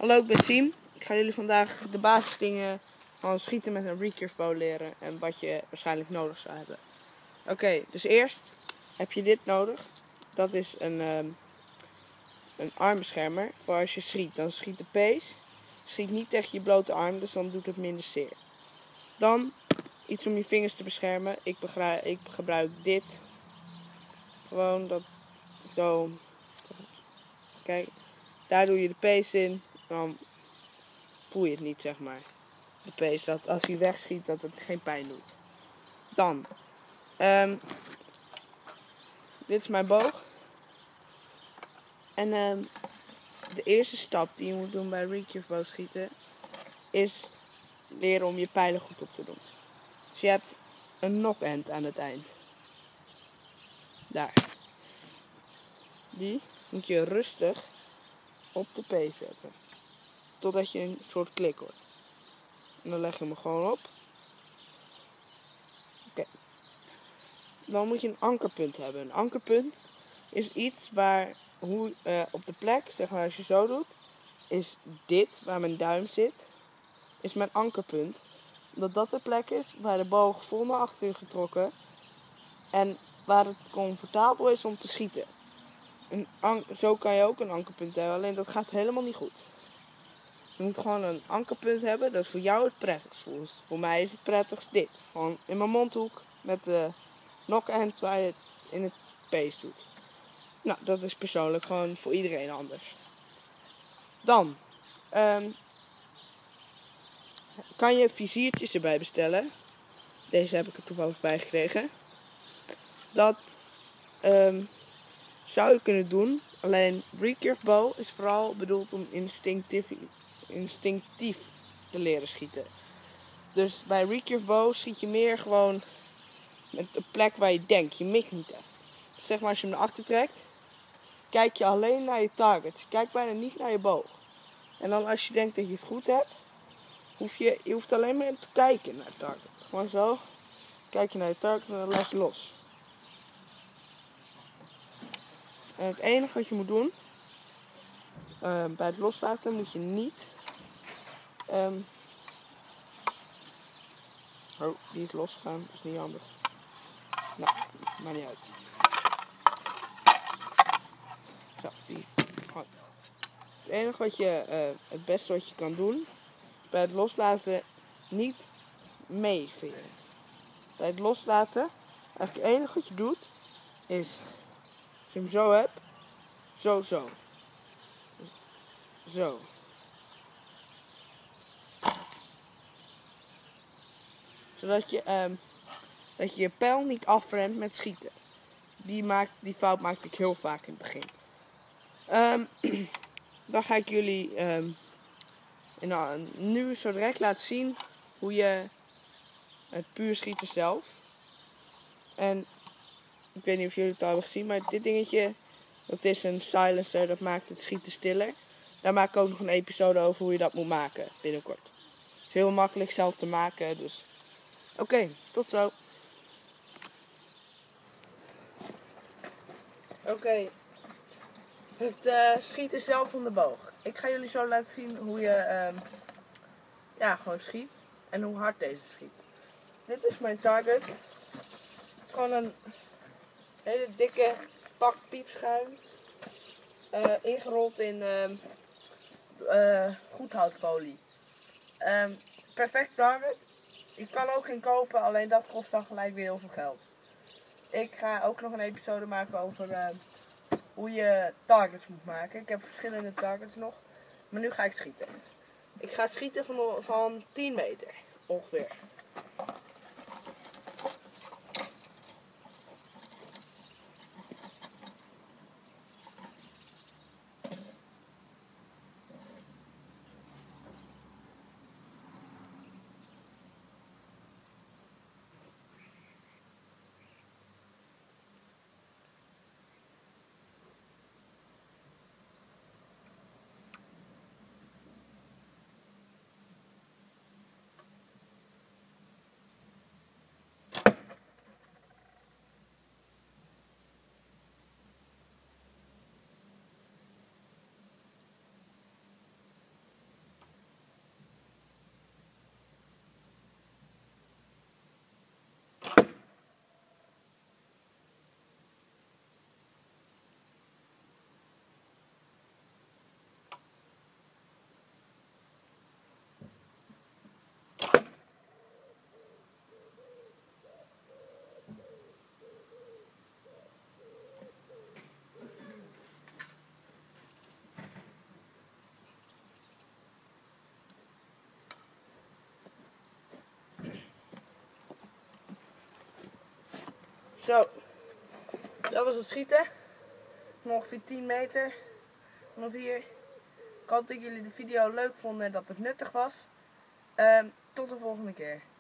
Hallo, ik ben Siem. Ik ga jullie vandaag de basisdingen van schieten met een recurve bow leren en wat je waarschijnlijk nodig zou hebben. Oké, dus eerst heb je dit nodig. Dat is een armbeschermer voor als je schiet. Dan schiet de pees. Schiet niet tegen je blote arm, dus dan doet het minder zeer. Dan iets om je vingers te beschermen. Ik gebruik dit. Gewoon dat zo. Kijk, daar doe je de pees in. Dan voel je het niet, zeg maar. De pees, dat als hij wegschiet, dat het geen pijn doet. Dan, dit is mijn boog. En de eerste stap die je moet doen bij recurve bow schieten, is leren om je pijlen goed op te doen. Dus je hebt een knock-end aan het eind. Daar. Die moet je rustig op de pees zetten. Totdat je een soort klik hoort. En dan leg je hem gewoon op. Oké. Dan moet je een ankerpunt hebben. Een ankerpunt is iets waar, op de plek, zeg maar als je zo doet, is dit, waar mijn duim zit, is mijn ankerpunt. Omdat dat de plek is waar de boog vol naar achter is getrokken en waar het comfortabel is om te schieten. Zo kan je ook een ankerpunt hebben, alleen dat gaat helemaal niet goed. Je moet gewoon een ankerpunt hebben, dat is voor jou het prettigst. Voor mij is het prettigst dit. Gewoon in mijn mondhoek met de knock-end waar je het in het pees doet. Nou, dat is persoonlijk gewoon voor iedereen anders. Dan kan je viziertjes erbij bestellen. Deze heb ik er toevallig bij gekregen. Dat zou je kunnen doen. Alleen recurve bow is vooral bedoeld om instinctief te leren schieten. Dus bij recurve bow schiet je meer gewoon met de plek waar je denkt. Je mikt niet echt. Dus zeg maar als je hem naar achter trekt, kijk je alleen naar je target. Je kijkt bijna niet naar je boog. En dan als je denkt dat je het goed hebt, je hoeft alleen maar te kijken naar het target. Gewoon zo. Kijk je naar je target en dan laat je los. En het enige wat je moet doen, bij het loslaten moet je niet... die is losgegaan. Dat is niet handig. Nou, maakt niet uit. Zo, die. Gewoon. Het enige wat het beste wat je kan doen, bij het loslaten niet meeveren. Bij het loslaten, eigenlijk het enige wat je doet, is, als je hem zo hebt, zo. Zo. Zodat je pijl niet afremt met schieten. Die fout maakte ik heel vaak in het begin. Dan ga ik jullie nu zo direct laten zien hoe je het puur schieten zelf. En ik weet niet of jullie het al hebben gezien, maar dit dingetje, dat is een silencer, dat maakt het schieten stiller. Daar maak ik ook nog een episode over hoe je dat moet maken binnenkort. Het is heel makkelijk zelf te maken, dus oké, tot zo. Oké, het schieten zelf van de boog. Ik ga jullie zo laten zien hoe je gewoon schiet en hoe hard deze schiet. Dit is mijn target. Het is gewoon een hele dikke pak piepschuim. Ingerold in goedhoutfolie. Perfect target. Je kan ook geen kopen, alleen dat kost dan gelijk weer heel veel geld. Ik ga ook nog een episode maken over hoe je targets moet maken. Ik heb verschillende targets nog. Maar nu ga ik schieten. Ik ga schieten van 10 meter ongeveer. Zo, dat was het schieten. Nog ongeveer 10 meter vanaf hier. Ik hoop dat jullie de video leuk vonden en dat het nuttig was. Tot de volgende keer.